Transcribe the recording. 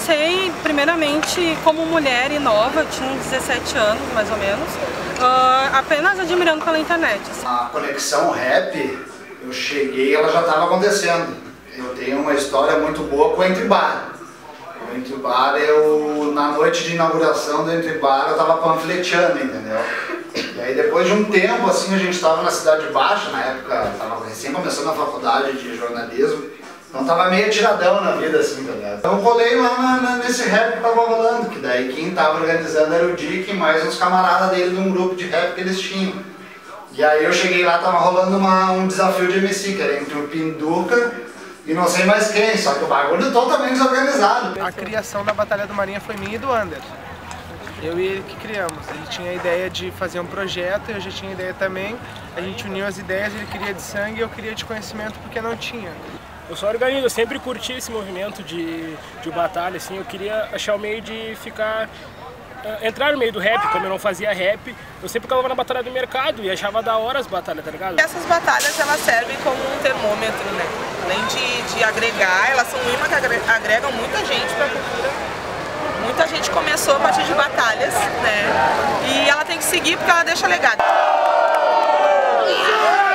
comecei primeiramente como mulher e nova, eu tinha uns 17 anos mais ou menos, apenas admirando pela internet. A conexão rap, eu cheguei e ela já estava acontecendo. Eu tenho uma história muito boa com o Entre Bar. O Entre Bar, na noite de inauguração do Entre Bar, eu estava panfleteando, entendeu? E aí depois de um tempo, assim, a gente estava na Cidade Baixa, na época, estava recém começando a faculdade de jornalismo, então tava meio atiradão na vida, assim, tá ligado? Então eu colei lá nesse rap que tava rolando, que daí quem tava organizando era o Dick e mais uns camaradas dele de um grupo de rap que eles tinham. E aí eu cheguei lá, tava rolando um desafio de MC, que era entre o Pinduca e não sei mais quem, só que o bagulho totalmente desorganizado. A criação da Batalha do Marinha foi minha e do Ander. Eu e ele que criamos. Ele tinha a ideia de fazer um projeto, eu já tinha a ideia também. A gente uniu as ideias, ele queria de sangue e eu queria de conhecimento porque não tinha. Eu só organizo, eu sempre curti esse movimento de batalha, assim, eu queria achar o meio de ficar... entrar no meio do rap, como eu não fazia rap, eu sempre ficava na batalha do mercado e achava da hora as batalhas, tá ligado? Essas batalhas, elas servem como um termômetro, né? Além de agregar, elas são uma que agregam muita gente pra cultura. Muita gente começou a partir de batalhas, né? E ela tem que seguir porque ela deixa legado.